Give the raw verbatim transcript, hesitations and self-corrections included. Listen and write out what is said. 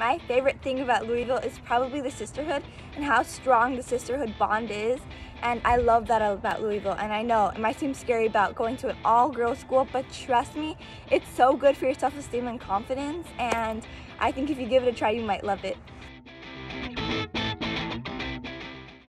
my favorite thing about Louisville is probably the sisterhood and how strong the sisterhood bond is. And I love that about Louisville. And I know it might seem scary about going to an all-girls school, but trust me, it's so good for your self-esteem and confidence. And I think if you give it a try, you might love it.